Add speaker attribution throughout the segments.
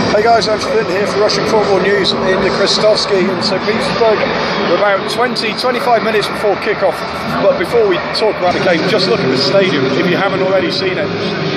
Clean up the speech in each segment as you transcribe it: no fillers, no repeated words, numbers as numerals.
Speaker 1: Hey guys, I'm Flynn here for Russian Football News in the Krestovsky in St. Petersburg. We're about 20-25 minutes before kickoff, but before we talk about the game, just look at the stadium if you haven't already seen it.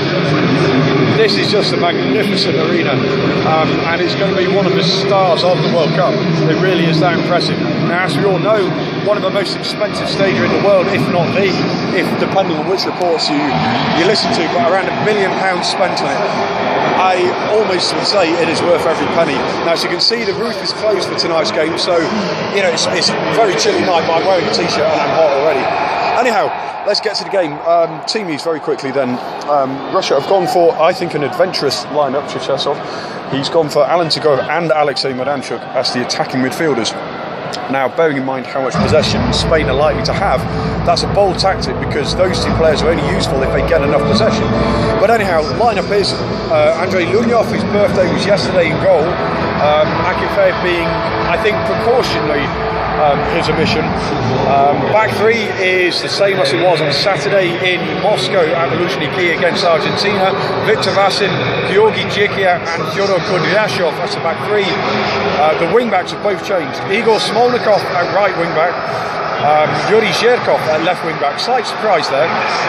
Speaker 1: This is just a magnificent arena, and it's going to be one of the stars of the World Cup. It really is that impressive. Now, as we all know, one of the most expensive stadia in the world, if not the, if depending on which reports you listen to, but around £1 million spent on it. I almost would say it is worth every penny. Now, as you can see, the roof is closed for tonight's game, so you know it's a very chilly night, but I'm wearing a t-shirt and I'm hot already. Anyhow, let's get to the game. Team news very quickly then. Russia have gone for, I think, an adventurous lineup. Cherchesov, he's gone for Alan Tagorov and Alexei Madanchuk as the attacking midfielders. Now, bearing in mind how much possession Spain are likely to have, that's a bold tactic because those two players are only useful if they get enough possession. But anyhow, lineup is Andrei Lunyov, whose birthday was yesterday, in goal. Akifeev being, I think, precautionary his omission. Back three is the same as it was on Saturday in Moscow at the Luzhniki against Argentina. Viktor Vasin, Georgi Jikia and Fyodor Kudryashov, that's the back three. The wing backs have both changed. Igor Smolnikov at right wing back, Yuri Zherkov at left wing back. Slight surprise there.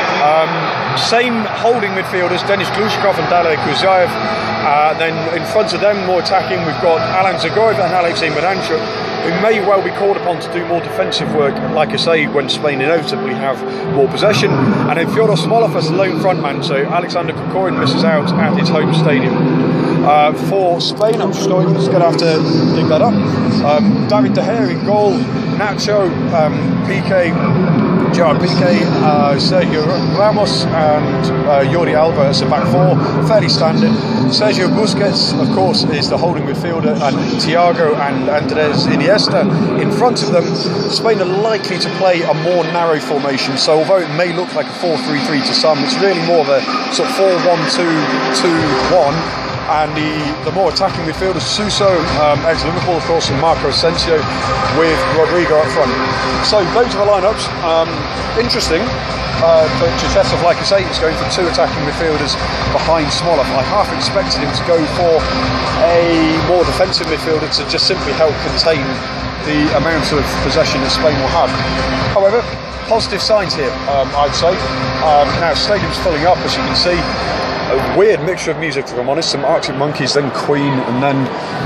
Speaker 1: Same holding midfielders, Denis Glushkov and Dalek Kuzaev. Then in front of them, more attacking, we've got Alan Tagorov and Alexei Madanchuk, who may well be called upon to do more defensive work, like I say, when Spain inevitably have more possession. And then Fyodor Smolov as the lone frontman, so Alexander Kokorin misses out at his home stadium. For Spain, I'm just going to have to dig that up. David De Gea in goal, Nacho, Piqué, Gerard Piqué, Sergio Ramos and Jordi Alba as a back four, fairly standard. Sergio Busquets, of course, is the holding midfielder, and Thiago and Andres Iniesta in front of them. Spain are likely to play a more narrow formation, so although it may look like a 4-3-3 to some, it's really more of a sort of 4-1-2-2-1. And the more attacking midfielders, Suso, ex-Liverpool, of course, and Marco Asensio, with Rodrigo up front. So those are the lineups. Interesting. But Cherchesov, like I say, is going for two attacking midfielders behind Smolov. I half expected him to go for a more defensive midfielder to just simply help contain the amount of possession that Spain will have. However, positive signs here, I'd say. Now, stadium's filling up, as you can see. A weird mixture of music, if I'm honest. Some Arctic Monkeys, then Queen, and then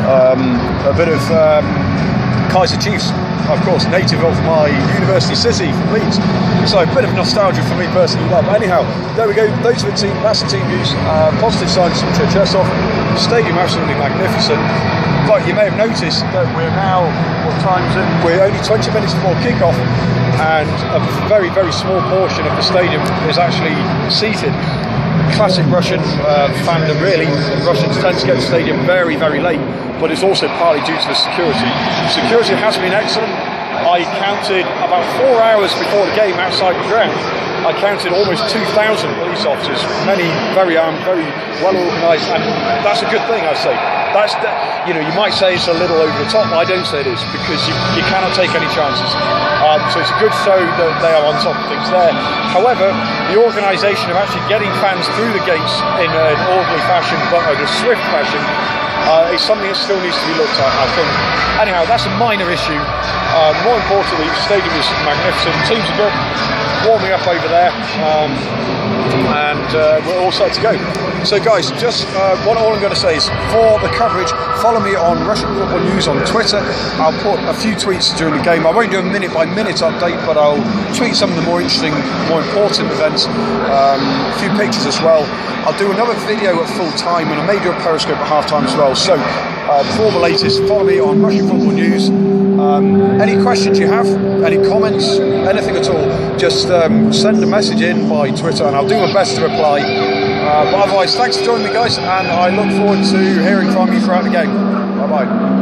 Speaker 1: a bit of Kaiser Chiefs, of course, native of my university city, Leeds. So a bit of nostalgia for me personally. But anyhow, there we go. Those are the team. That's the team news. Positive signs from Cherchesov. Stadium absolutely magnificent. But you may have noticed that we're now, what time is it? We're only 20 minutes before kickoff, and a very, very small portion of the stadium is actually seated. Classic Russian fandom, really. Russians tend to get to the stadium very, very late, but it's also partly due to the security. Security has been excellent. I counted about 4 hours before the game outside the ground. I counted almost 2,000 police officers, many very armed, very well organised, and that's a good thing, I say. That's you know, you might say it's a little over the top, but I don't say it is, because you cannot take any chances. So it's a good show that they are on top of things there. However, the organisation of actually getting fans through the gates in an orderly fashion, but in a swift fashion, is something that still needs to be looked at, I think. Anyhow, that's a minor issue. More importantly, the stadium is magnificent. Teams are good, warming up over there, and we're all set to go. So guys, just all I'm going to say is, for the coverage, follow me on Russian Football News on Twitter. I'll put a few tweets during the game. I won't do a minute-by-minute update, but I'll tweet some of the more interesting, more important events, a few pictures as well. I'll do another video at full time, and I may do a Periscope at half-time as well. So, for the latest, follow me on Russian Football News. Any questions you have, any comments, anything at all, just send a message in by Twitter, and I'll do my best to reply. But otherwise, thanks for joining me, guys, and I look forward to hearing from you throughout the game. Bye-bye.